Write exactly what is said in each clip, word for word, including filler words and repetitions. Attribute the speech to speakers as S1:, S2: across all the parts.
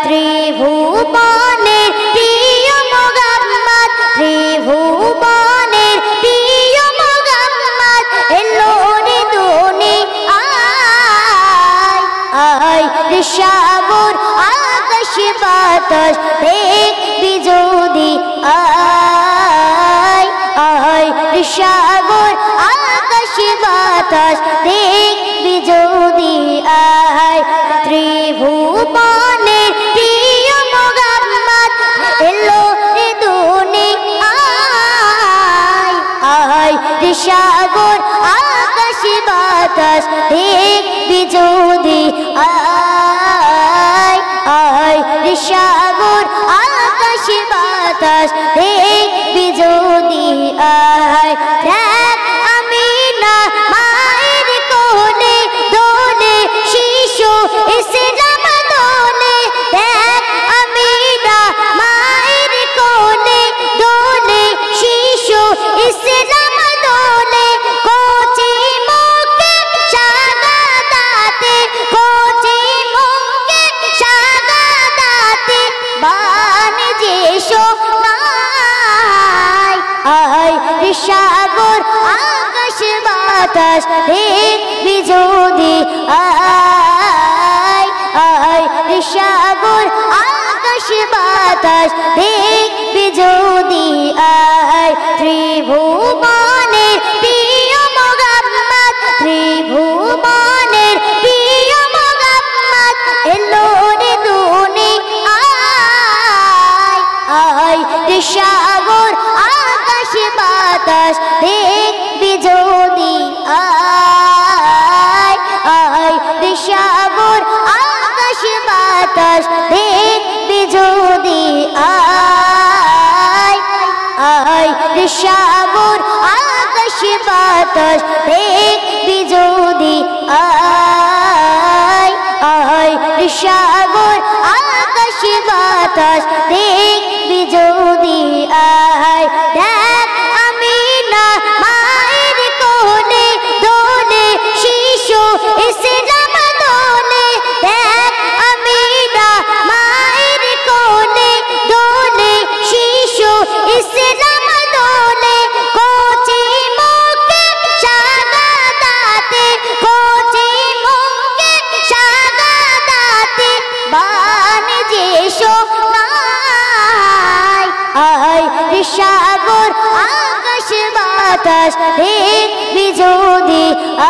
S1: ত্রিভুবনের প্রিয় মোহাম্মদ ত্রিভুবনের প্রিয় মোহাম্মদ এলো রে দুনিয়ায় আয় রে সাগর আকাশ বাতাস দেখবি যদি আয় আয় রে সাগর আকাশ বাতাস দেখবি যদি আয় ত্রিভুবনের প্রিয় মোহাম্মদ এলো রে দুনিয়ায় আয় রে সাগর আকাশ বাতাস দেখবি যদি আয় আয় রে সাগর আকাশ বাতাস দেখবি যদি আয় দেখ আমিনা মায়ের কোলে দোলে শিশু ইসলাম দোলে দেখ আমিনা মায়ের কোলে দোলে শিশু ইসলাম দোলে কোচি মুখে শাহাদাতে কোচি মুখে শাহাদাতে বান যে শোনায় আয় রে সাগর আকাশ বাতাস দেখবি যদি আয় আয় রে সাগর আকাশ বাতাস দেখবি যদি আয় ত্রিভুবনের প্রিয় মোহাম্মদ ত্রিভুবনের প্রিয় মোহাম্মদ এলো রে দুনিয়ায় আয় রে সাগর আকাশ বাতাস দেখবি যদি আয় আয় রে সাগর আকাশ বাতাস দেখবি যদি আয় আয় রে সাগর আকাশ বাতাস দেখবি যদি আয় আয় রে সাগর আকাশ বাতাস দেখবি যদি আয় দেখ আমিনা মায়ের কোলে দোলে শিশু ইসলাম দোলে দেখ আমিনা মায়ের কোলে দোলে শিশু ইসলাম দোলে কোচি মুখে শাহাদাতে কোচি মুখে শাহাদাতে বান যে শোনায় আয় রে সাগর আকাশ বাতাস দেখবি যদি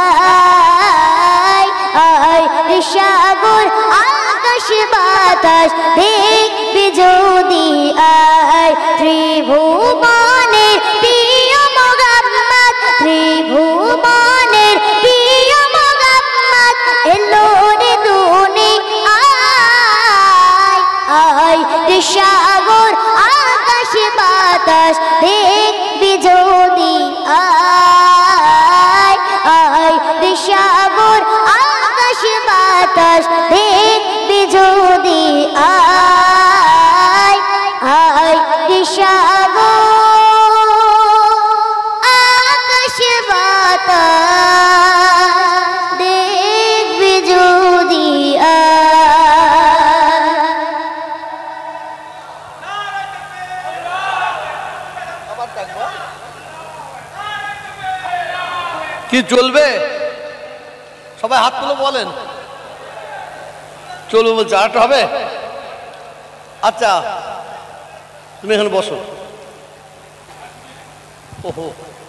S1: আয় আয় রে সাগর আকাশ বাতাস দেখবি যদি আয় ত্রিভুবনের প্রিয় মোহাম্মদ ত্রিভুবনের প্রিয় মোহাম্মদ এলো রে দুনিয়ায় আয় রে সাগর আকাশ বাতাস দেখবি যদি আয় আয় রে সাগর আকাশ বাতাস দেখবি যদি আয় আয় রে সাগর আকাশ বাতাস দেখবি যদি
S2: কি চলবে? সবাই হাত তুলে বলেন চলবে বলছে। আরেকটা হবে? আচ্ছা তুমি এখানে বসো। ওহো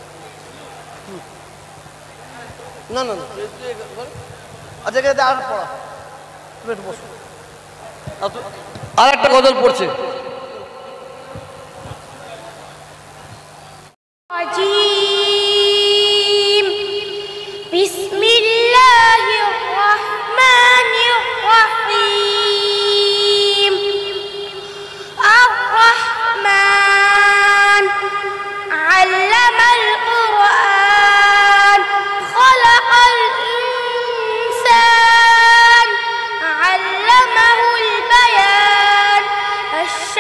S2: না না না আচ্ছা এখানে আর পড়া তুমি একটু বসো। আর একটা গজল পড়ছে।
S1: বিসমিল্লাহির রহমানির রহিম আর রহমান আল্লামাল কুরআন খলাকাল ইনসান আল্লামাহুল বায়ান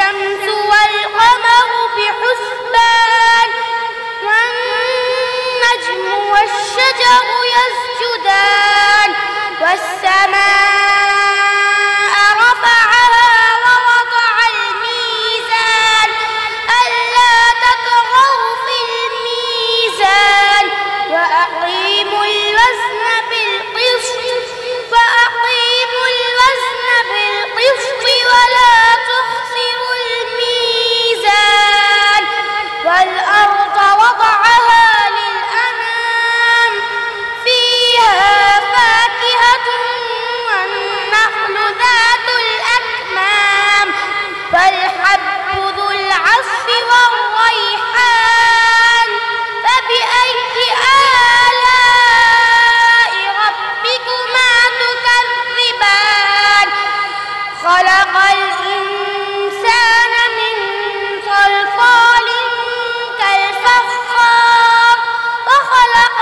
S1: الإنسان من صلصال كالفخار وخلق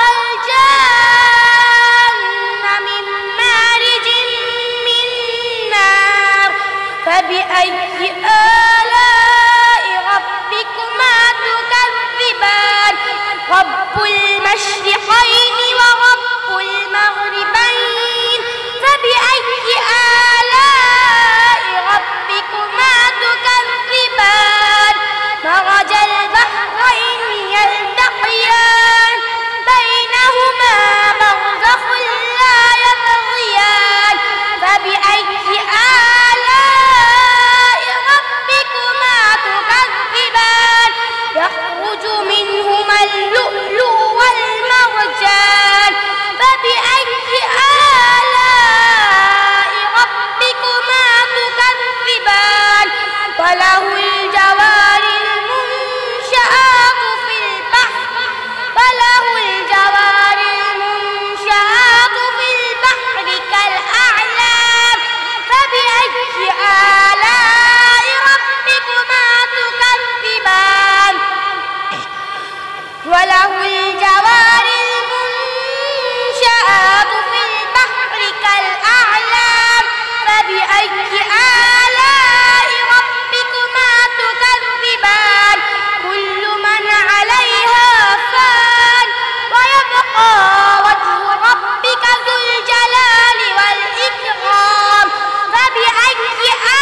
S1: الجن من مارج من نار فبأي آلاء ربكما تكذبان رب المشرقين ورب المغربين فبأي آلاء ربكما تكذبان مرج البحرين يلتقيان بينهما برزخ لا يبغيان فبأي آلاء ربكما تكذبان يخرج منهما اللؤلؤ والمرجان فبأي آلاء ربكما تكذبان وله الجوار المنشآت في البحر وله الجوار المنشآت في البحر كالأعلام فبأي آلاء ربكما تكذبان وله الجوار المنشآت في البحر كالأعلام فبأي آلاء ربكما تكذبان كل من عليها فان ويبقى وجه ربك ذو الجلال والإكرام فبأي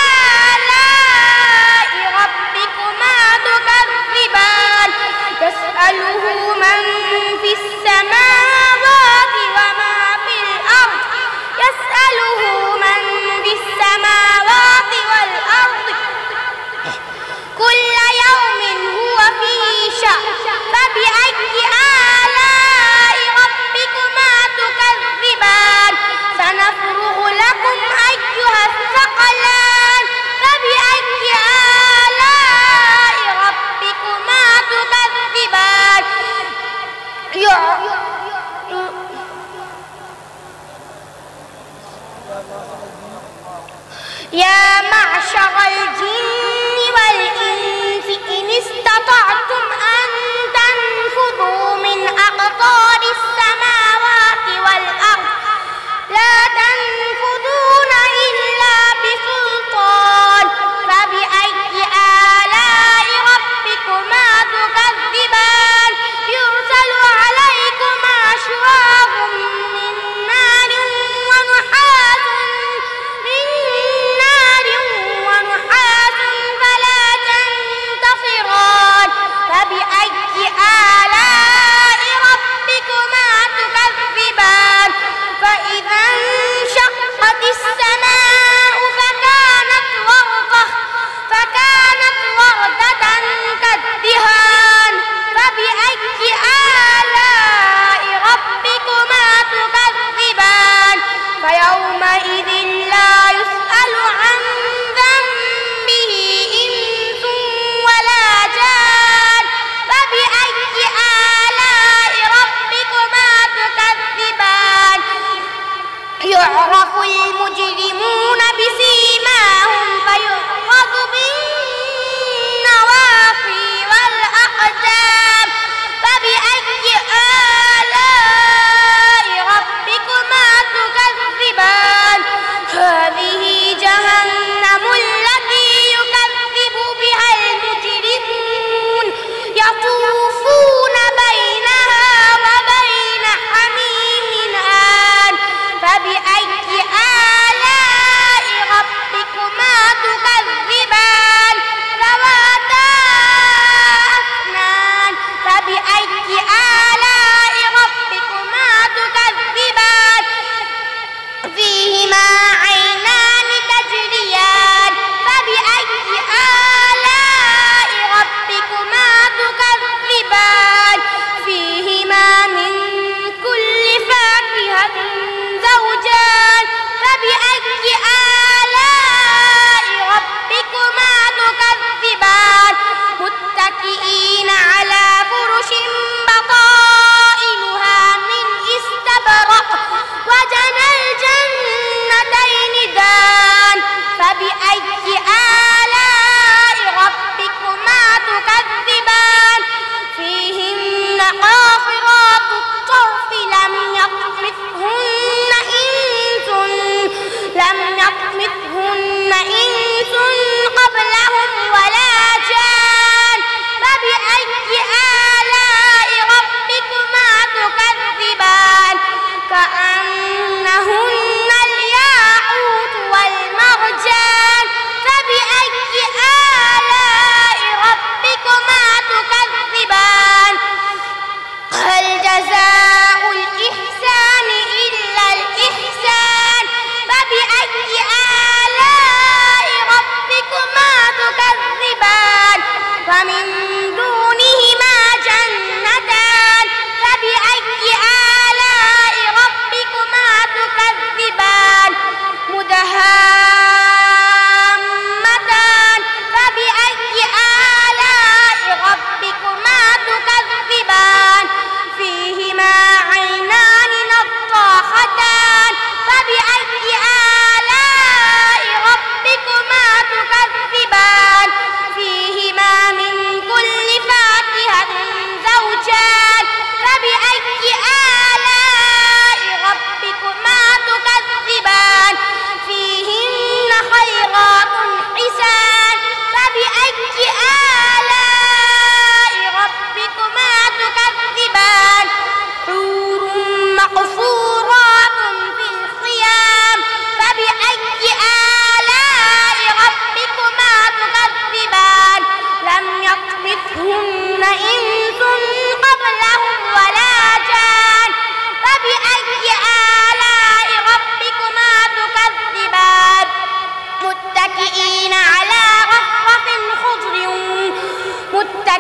S1: آلاء ربكما تكذبان يسأله من في السماوات وما في الأرض يسأله من في السماوات والأرض كل يوم هو في شأن فبأي آلاء ربكما تكذبان سنفرغ لكم أيها الثقلان فبأي آلاء ربكما تكذبان يا معشر الجن والإنس إن استطعتم أن تنفذوا من أقطار السماوات والأرض لا تنفذون إلا بسلطان فبأي آلاء ربكما تكذبان يرسل عليكما شواظ من نار ونحاس من نار ونحاس فلا تنتصران فبأي آلاء ربكما تكذبان فإذا انشقت السماء فكانت وردة فكانت وردة كالدهان فبأي آلاء ربكما تكذبان فيومئذ لا يسأل عن ذنبه إنس ولا جان فبأي آلاء ربكما تكذبان يعرف المجرمون بسيماهم فيؤخذ بالنواصي والأقدام فبأي آلاء ربكما تكذبان هذه جهنم التي يكذب بها المجرمون يطوفون بينها وبين حميم آن فبأي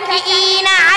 S1: متكئين